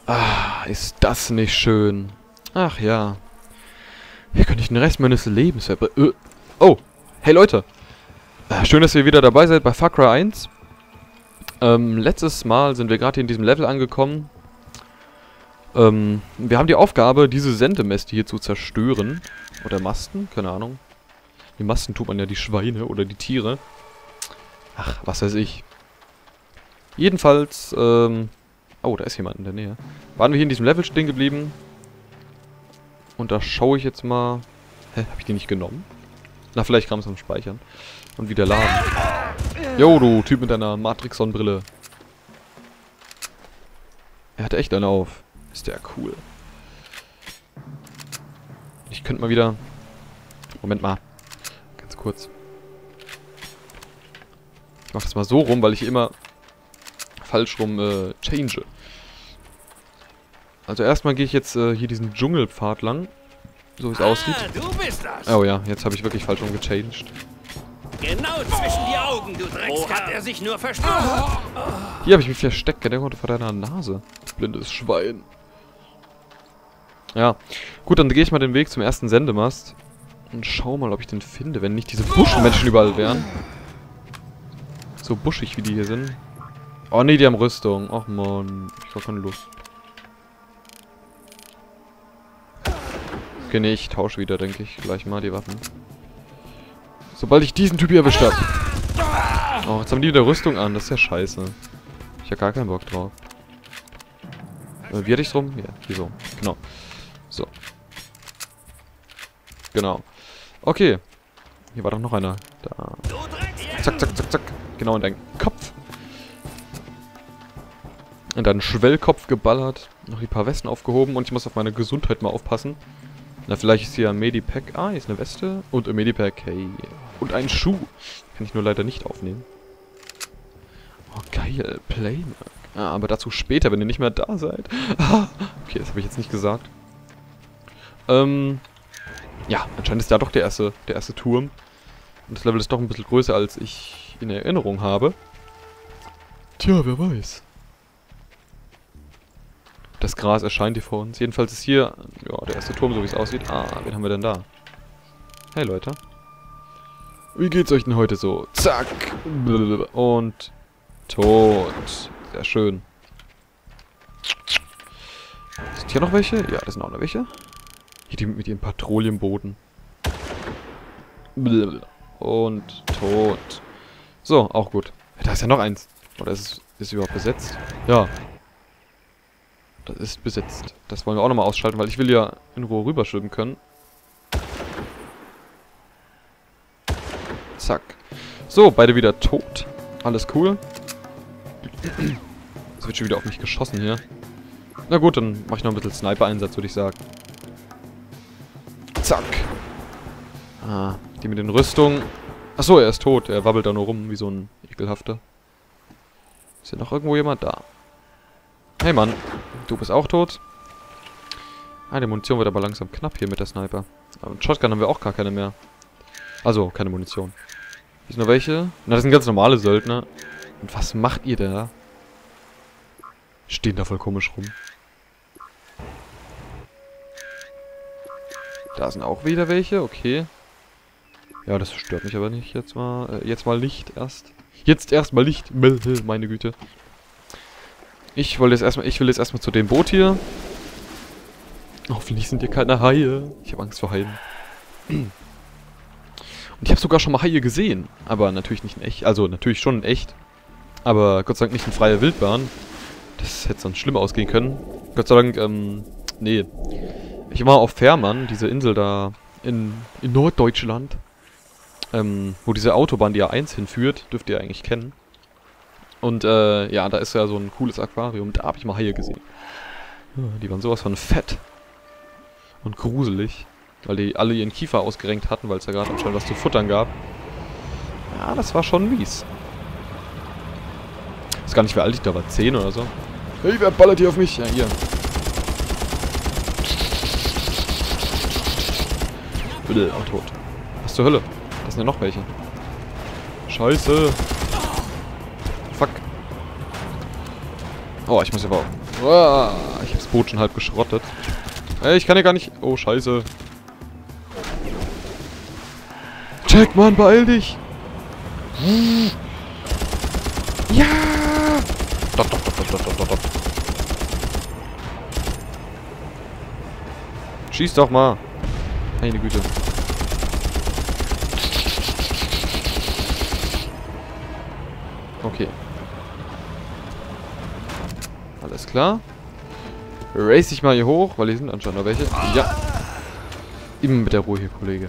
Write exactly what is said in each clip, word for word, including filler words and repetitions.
Ah, ist das nicht schön. Ach ja. Hier könnte ich den Rest meines Lebens verbringen. Oh, hey Leute. Äh, schön, dass ihr wieder dabei seid bei Far Cry eins. Ähm, letztes Mal sind wir gerade hier in diesem Level angekommen. Ähm, wir haben die Aufgabe, diese Sendemaste hier zu zerstören. Oder Masten, keine Ahnung. Die Masten tut man ja die Schweine oder die Tiere. Ach, was weiß ich. Jedenfalls, ähm... oh, da ist jemand in der Nähe. Waren wir hier in diesem Level stehen geblieben. Und da schaue ich jetzt mal... Hä, hab ich die nicht genommen? Na, vielleicht kam es am Speichern. Und wieder laden. Jo, du Typ mit deiner Matrix-Sonnenbrille. Er hatte echt eine auf. Ist der cool. Ich könnte mal wieder... Moment mal. Ganz kurz. Ich mach das mal so rum, weil ich immer falsch rum äh, change. Also erstmal gehe ich jetzt äh, hier diesen Dschungelpfad lang. So wie es ah, aussieht. Du bist das. Oh ja, jetzt habe ich wirklich falsch rum gechanged. Genau zwischen die Augen, du Dreckskerl. Wo hat er sich nur versteckt? Hier habe ich mich versteckt, der konnte vor deiner Nase. Blindes Schwein. Ja, gut, dann gehe ich mal den Weg zum ersten Sendemast. Und schau mal, ob ich den finde, wenn nicht diese Buschmenschen überall wären. So buschig, wie die hier sind. Oh nee, die haben Rüstung. Ach man, ich hab keine Lust. Okay, nee, ich tausche wieder, denke ich, gleich mal die Waffen. Sobald ich diesen Typ hier erwischt habe. Oh, jetzt haben die wieder Rüstung an, das ist ja scheiße. Ich hab gar keinen Bock drauf. Äh, wie hatte ich's rum? Ja, hier so. Genau. So. Genau. Okay. Hier war doch noch einer. Da. Zack, zack, zack, zack. Genau in deinen Kopf. In deinen Schwellkopf geballert. Noch die paar Westen aufgehoben. Und ich muss auf meine Gesundheit mal aufpassen. Na, vielleicht ist hier ein Medipack. Ah, hier ist eine Weste. Und ein Medipack. Hey. Und ein Schuh. Kann ich nur leider nicht aufnehmen. Oh, geil. Playmark. Ah, aber dazu später, wenn ihr nicht mehr da seid. Okay, das habe ich jetzt nicht gesagt. Ähm... Ja, anscheinend ist da doch der erste, der erste Turm. Und das Level ist doch ein bisschen größer, als ich in Erinnerung habe. Tja, wer weiß. Das Gras erscheint hier vor uns. Jedenfalls ist hier, ja, der erste Turm, so wie es aussieht. Ah, wen haben wir denn da? Hey, Leute. Wie geht's euch denn heute so? Zack. Und tot. Sehr schön. Sind hier noch welche? Ja, das sind auch noch welche. Hier die mit ihren Patrouillenbooten. Und tot. So, auch gut. Da ist ja noch eins. Oder ist es, ist es überhaupt besetzt? Ja. Das ist besetzt. Das wollen wir auch nochmal ausschalten, weil ich will ja in Ruhe rüberschwimmen können. Zack. So, beide wieder tot. Alles cool. Es wird schon wieder auf mich geschossen hier. Na gut, dann mache ich noch ein bisschen Sniper-Einsatz, würde ich sagen. Zack. Ah, die mit den Rüstungen. Achso, er ist tot. Er wabbelt da nur rum, wie so ein ekelhafter. Ist hier noch irgendwo jemand da? Hey Mann, du bist auch tot. Ah, die Munition wird aber langsam knapp hier mit der Sniper. Aber mit Shotgun haben wir auch gar keine mehr. Also, keine Munition. Hier sind noch welche. Na, das sind ganz normale Söldner. Und was macht ihr da? Stehen da voll komisch rum. Da sind auch wieder welche, okay. Ja, das stört mich aber nicht. Jetzt mal, äh, jetzt mal nicht erst. Jetzt erstmal nicht. Meine Güte. Ich wollte jetzt erstmal, ich will jetzt erstmal zu dem Boot hier. Hoffentlich sind hier keine Haie. Ich habe Angst vor Haien. Und ich habe sogar schon mal Haie gesehen. Aber natürlich nicht in echt. Also natürlich schon in echt. Aber Gott sei Dank nicht in freier Wildbahn. Das hätte sonst schlimm ausgehen können. Gott sei Dank, ähm, nee. Ich war auf Fährmann, diese Insel da in, in Norddeutschland. Ähm, wo diese Autobahn, die A eins hinführt, dürft ihr eigentlich kennen. Und, äh, ja, da ist ja so ein cooles Aquarium. Da habe ich mal Haie gesehen. Ja, die waren sowas von fett. Und gruselig. Weil die alle ihren Kiefer ausgerenkt hatten, weil es ja gerade anscheinend was zu futtern gab. Ja, das war schon mies. Ich weiß gar nicht, wie alt ich da war. zehn oder so. Hey, wer ballert hier auf mich? Ja, ihr. Bitte, auch tot. Was zur Hölle? Das sind ja noch welche. Scheiße. Fuck. Oh, ich muss aber auch... Oh, ich habe das Boot schon halb geschrottet. Ey, ich kann ja gar nicht... Oh, scheiße. Jack, Mann, beeil dich! Ja! Dot, dot, dot, dot, dot, dot, dot. Schieß doch mal! Meine Güte. Okay. Alles klar. Race ich mal hier hoch, weil hier sind anscheinend noch welche. Ja. Immer mit der Ruhe hier, Kollege.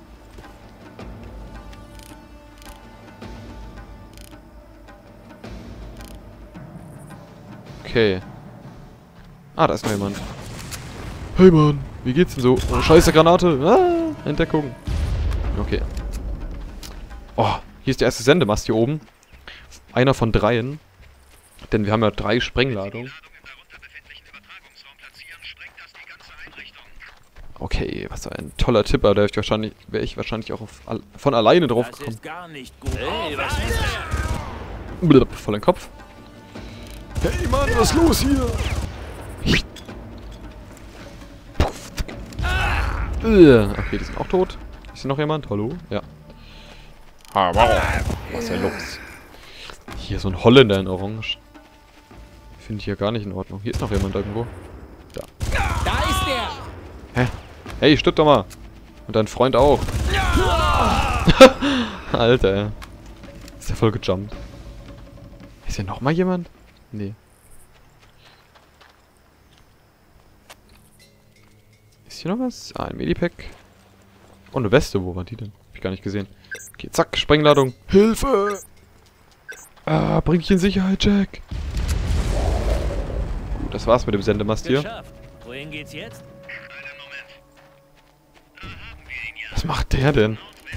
Okay. Ah, da ist noch jemand. Hey Mann, wie geht's denn so? Oh, scheiße, Granate. Ah, Entdeckung. Okay. Oh, hier ist der erste Sendemast hier oben. Einer von dreien. Denn wir haben ja drei Sprengladungen. Okay, was ein toller Tipp, aber da wäre ich wahrscheinlich, wäre ich wahrscheinlich auch auf, von alleine drauf gekommen. Hey, was ist das? Blub, voll in den Kopf. Hey Mann, was ist los hier? Okay, die sind auch tot. Ist hier noch jemand? Hallo? Ja. Was ist denn los? Hier so ein Holländer in Orange. Finde ich hier gar nicht in Ordnung. Hier ist noch jemand irgendwo. Da. Da ist der! Hä? Hey, stirb doch mal. Und dein Freund auch. Alter, ey. Ist der voll gejumpt. Ist hier noch mal jemand? Nee. Ist hier noch was? Ah, ein Medipack. Oh, eine Weste. Wo war die denn? Hab ich gar nicht gesehen. Okay, zack, Sprengladung. Hilfe! Ah, bring dich in Sicherheit, Jack. Gut, das war's mit dem Sendemast hier. Geschafft. Wohin geht's jetzt? Was macht der denn?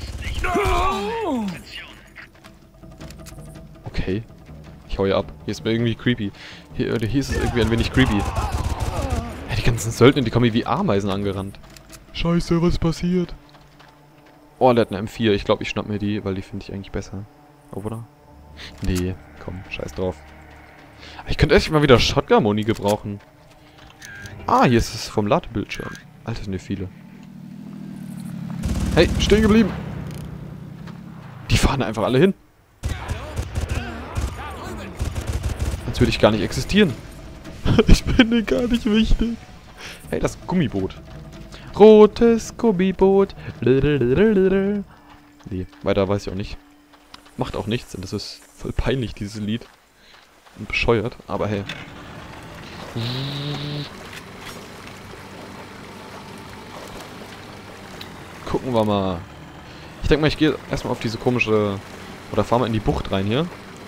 Okay. Ich hau hier ab. Hier ist mir irgendwie creepy. Hier, hier ist es irgendwie ein wenig creepy. Ja, die ganzen Söldner, die kommen hier wie Ameisen angerannt. Scheiße, was ist passiert? Oh, der hat eine M vier. Ich glaube, ich schnapp mir die, weil die finde ich eigentlich besser. Oh, oder? Nee, komm, scheiß drauf. Ich könnte echt mal wieder Shotgun-Muni gebrauchen. Ah, hier ist es vom Ladebildschirm. Alter, sind hier viele. Hey, stehen geblieben. Die fahren einfach alle hin. Als würde ich gar nicht existieren. Ich bin dir gar nicht wichtig. Hey, das Gummiboot. Rotes Gummiboot. Nee, weiter weiß ich auch nicht. Macht auch nichts, denn das ist voll peinlich, dieses Lied. Und bescheuert, aber hey. Gucken wir mal. Ich denke mal, ich gehe erstmal auf diese komische... Oder fahr mal in die Bucht rein hier.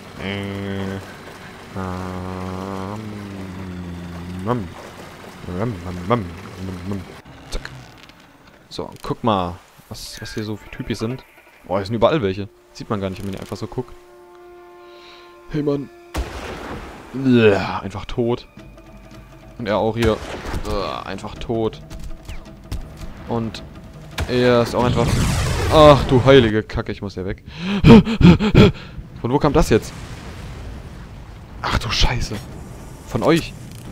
Zack. So, guck mal, was, was hier so für Typen sind. Boah, hier sind überall welche. Sieht man gar nicht, wenn man hier einfach so guckt. Hey, Mann. Ja, einfach tot. Und er auch hier. Einfach tot. Und er ist auch einfach... Ach du heilige Kacke, ich muss ja weg. Von wo kam das jetzt? Ach du Scheiße. Von euch?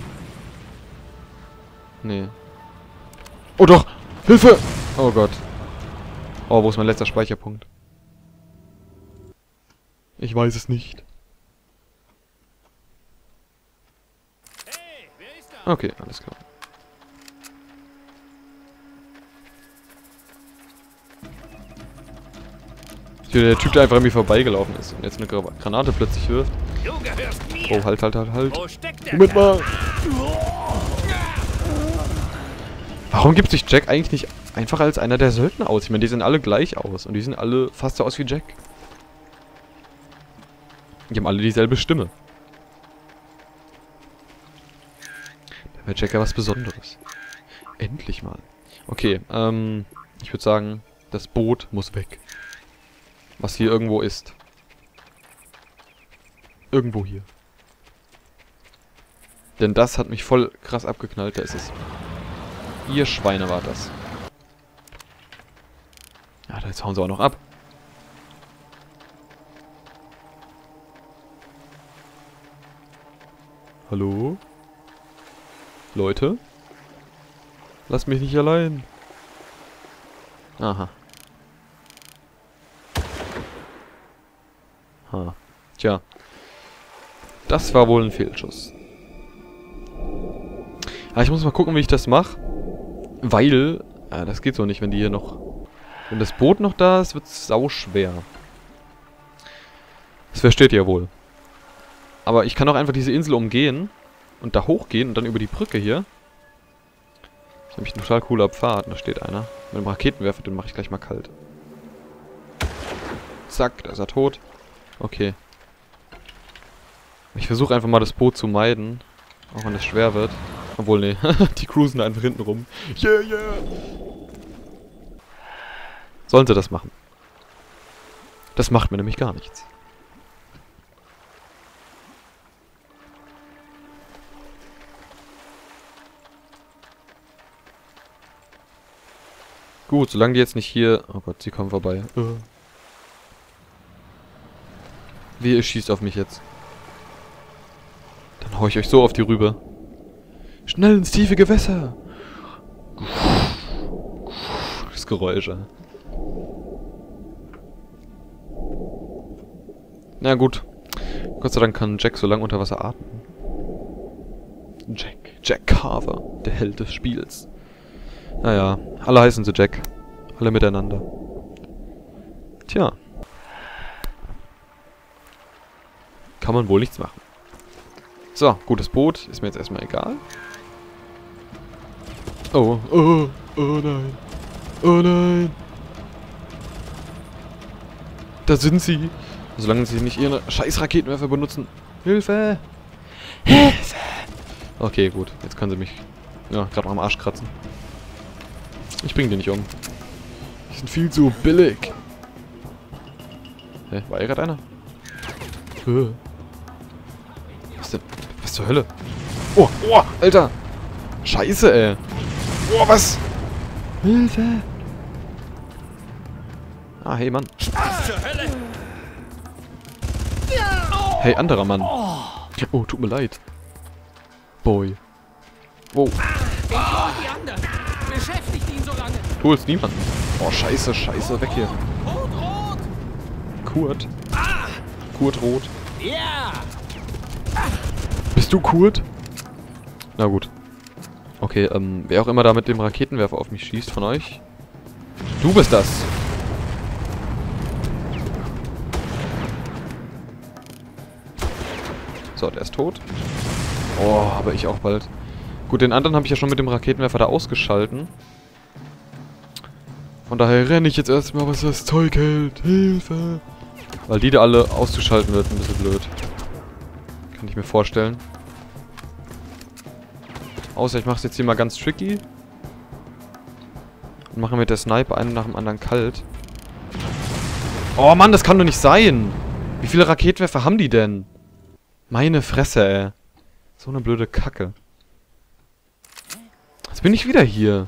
Nee. Oh doch! Hilfe! Oh Gott. Oh, wo ist mein letzter Speicherpunkt? Ich weiß es nicht. Okay, alles klar. Der Typ, der einfach an mir vorbeigelaufen ist und jetzt eine Granate plötzlich wirft. Oh, halt, halt, halt, halt. Moment mal. Warum gibt sich Jack eigentlich nicht einfach als einer der Söldner aus? Ich meine, die sehen alle gleich aus und die sehen alle fast so aus wie Jack. Die haben alle dieselbe Stimme. Da wäre Jack ja was Besonderes. Endlich mal. Okay, ähm, ich würde sagen, das Boot muss weg. Was hier irgendwo ist. Irgendwo hier. Denn das hat mich voll krass abgeknallt. Da ist es. Ihr Schweine war das. Ja, da jetzt hauen sie auch noch ab. Hallo? Leute? Lass mich nicht allein. Aha. Ha. Tja. Das war wohl ein Fehlschuss. Aber ich muss mal gucken, wie ich das mache. Weil... Ja, das geht so nicht, wenn die hier noch... Wenn das Boot noch da ist, wird es sauschwer. Das versteht ihr wohl. Aber ich kann auch einfach diese Insel umgehen und da hochgehen und dann über die Brücke hier. Das ist nämlich ein total cooler Pfad. Da steht einer. Mit einem Raketenwerfer, den mache ich gleich mal kalt. Zack, da ist er tot. Okay. Ich versuche einfach mal das Boot zu meiden. Auch wenn es schwer wird. Obwohl, nee. Die cruisen da einfach hinten rum. Yeah, yeah. Sollen sie das machen? Das macht mir nämlich gar nichts. Gut, solange die jetzt nicht hier... Oh Gott, sie kommen vorbei. Uh. Wie, ihr schießt auf mich jetzt. Dann hau ich euch so auf die Rübe. Schnell ins tiefe Gewässer! Das Geräusch, ey. Na gut. Gott sei Dank kann Jack so lange unter Wasser atmen. Jack. Jack Carver. Der Held des Spiels. Naja, alle heißen sie Jack. Alle miteinander. Tja. Kann man wohl nichts machen. So, gutes Boot. Ist mir jetzt erstmal egal. Oh, oh, oh nein. Oh nein. Da sind sie. Solange sie nicht ihre scheiß Raketenwerfer benutzen. Hilfe! Hilfe! Okay, gut. Jetzt können sie mich ja, gerade mal am Arsch kratzen. Ich bring die nicht um. Die sind viel zu billig. Hä? War hier gerade einer? Hä? Was denn? Was zur Hölle? Oh, oh, Alter! Scheiße, ey! Oh, was? Hilfe! Ah, hey, Mann. Was zur Hölle? Hey, anderer Mann. Oh, tut mir leid. Boy. Wow. Die anderen. Beschäftigt ihn so lange. Du holst niemanden. Oh, scheiße, scheiße, weg hier. Rot, rot. Kurt. Kurt Rot. Ja. Bist du Kurt? Na gut. Okay, ähm, wer auch immer da mit dem Raketenwerfer auf mich schießt von euch. Du bist das. So, der ist tot. Oh, aber ich auch bald. Gut, den anderen habe ich ja schon mit dem Raketenwerfer da ausgeschalten. Von daher renne ich jetzt erstmal, was das Zeug hält. Hilfe! Weil die da alle auszuschalten wird ein bisschen blöd. Kann ich mir vorstellen. Außer ich mache es jetzt hier mal ganz tricky. Und mache mit der Sniper einen nach dem anderen kalt. Oh Mann, das kann doch nicht sein! Wie viele Raketenwerfer haben die denn? Meine Fresse, ey. So eine blöde Kacke. Jetzt bin ich wieder hier.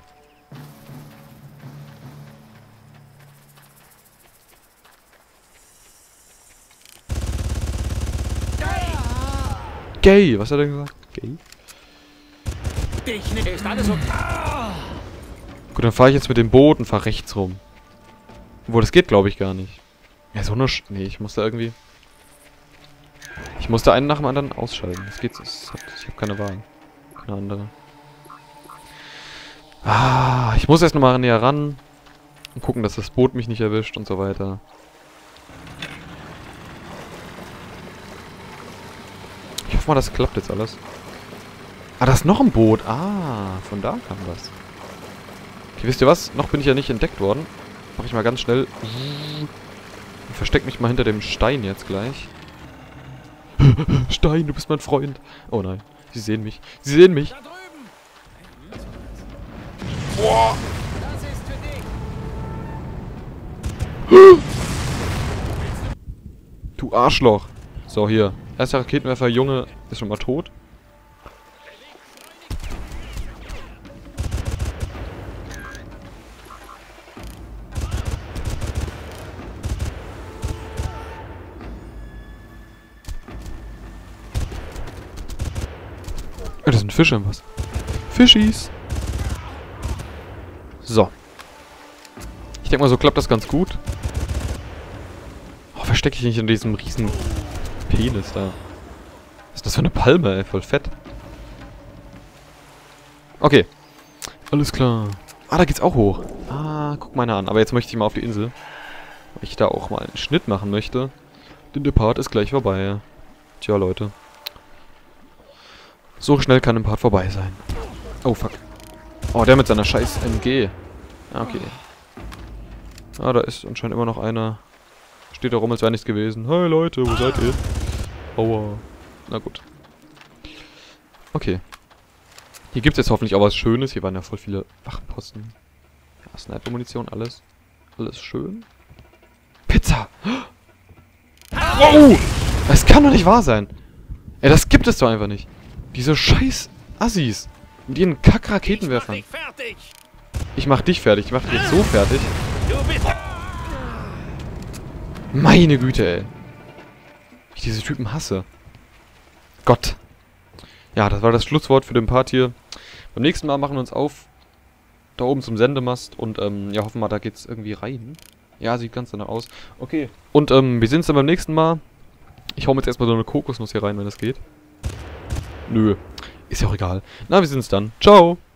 Gay! Was hat er gesagt? Gay? Dich nicht. Ist alles okay. Gut, dann fahre ich jetzt mit dem Boot und fahre rechts rum. Obwohl, das geht, glaube ich, gar nicht. Ja, so eine... Sch nee, ich muss da irgendwie... Ich musste einen nach dem anderen ausschalten. Das geht, das hat, ich habe keine Wahl. Keine andere. Ah, ich muss erst nochmal näher ran. Und gucken, dass das Boot mich nicht erwischt und so weiter. Ich hoffe mal, das klappt jetzt alles. Ah, da ist noch ein Boot. Ah, von da kam was. Okay, wisst ihr was? Noch bin ich ja nicht entdeckt worden. Mach ich mal ganz schnell. Und versteck mich mal hinter dem Stein jetzt gleich. Stein, du bist mein Freund. Oh nein, sie sehen mich. Sie sehen mich. Da drüben. Boah. Das ist für dich. Du Arschloch. So, hier. Erster Raketenwerfer, Junge, ist schon mal tot. sind Fische im Wasser. Fischis. So. Ich denke mal, so klappt das ganz gut. Oh, verstecke ich nicht in diesem riesen Penis da. Was ist das für eine Palme, ey? Voll fett. Okay. Alles klar. Ah, da geht's auch hoch. Ah, guck mal einer an. Aber jetzt möchte ich mal auf die Insel. Weil ich da auch mal einen Schnitt machen möchte. Denn der Part ist gleich vorbei. Tja, Leute. So schnell kann ein Part vorbei sein. Oh, fuck. Oh, der mit seiner scheiß M G. Ah, okay. Ah, da ist anscheinend immer noch einer. Steht da rum, als wäre nichts gewesen. Hey, Leute, wo seid ihr? Aua. Na gut. Okay. Hier gibt es jetzt hoffentlich auch was Schönes. Hier waren ja voll viele Wachposten. Ja, Sniper-Munition, alles. Alles schön. Pizza! Wow! Das kann doch nicht wahr sein. Ey, das gibt es doch einfach nicht. Diese scheiß Assis. Mit ihren Kack-Raketenwerfern. Ich mach dich fertig. Ich mach dich jetzt so fertig. Meine Güte, ey. Ich diese Typen hasse. Gott. Ja, das war das Schlusswort für den Part hier. Beim nächsten Mal machen wir uns auf da oben zum Sendemast und ähm, ja, hoffen wir, da geht's irgendwie rein. Ja, sieht ganz danach aus. Okay. Und ähm, wir sehen uns dann beim nächsten Mal. Ich hau mir jetzt erstmal so eine Kokosnuss hier rein, wenn das geht. Nö. Ist ja auch egal. Na, wir sehen uns dann. Ciao.